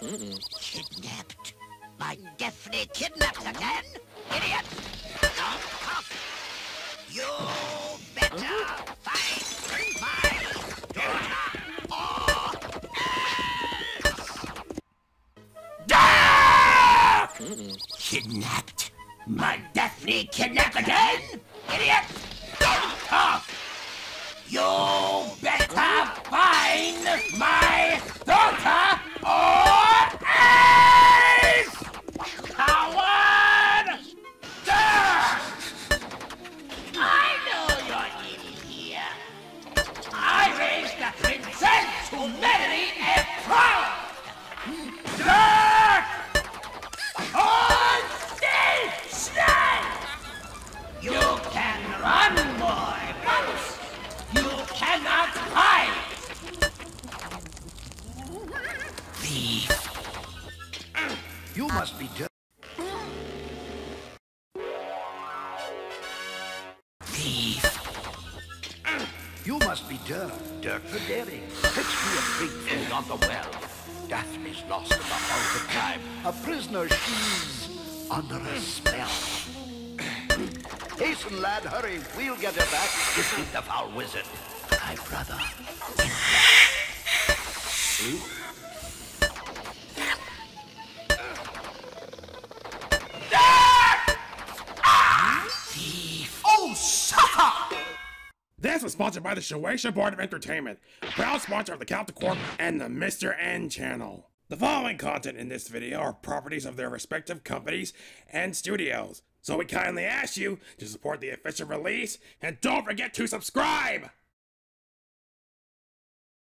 Kidnapped? My deathly kidnapped again? Idiot! Don't talk! You better fight my daughter or else! Kidnapped? My deathly kidnapped again? Idiot! Don't talk! You better find my daughter or else! Coward! I know you're in here. I raised the princess to marry a crown. On stage! You can run, boy, but you cannot hide. Thief. You must be Dirk. Thief. You must be Dirk. Dirk the Daring. Fetch me a big food on the well. Daphne's lost in the halls of time. A prisoner, she's under a spell. Hasten, lad, hurry. We'll get her back. Defeat the foul wizard. My brother. Thief. Oh, sucker! This was sponsored by the Shueisha Board of Entertainment, proud sponsor of the Count to Corp and the Mr. N channel. The following content in this video are properties of their respective companies and studios, so we kindly ask you to support the official release and don't forget to subscribe!